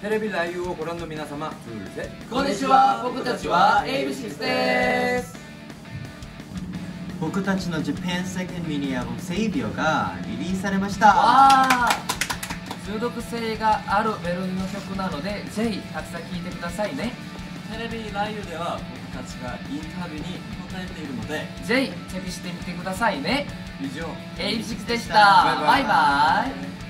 テレビライブをご覧の皆様、 こんにちは。僕たちは AB6 です。 僕たちの Japan Second Mini Album Savior がリリースされました。 わー、中毒性があるメロディの曲なので、ぜひたくさん聴いてくださいね。 テレビライブでは僕たちがインタビューに答えているので、 ぜひチェックしてみてくださいね。 以上 AB6 でした。バイバイ。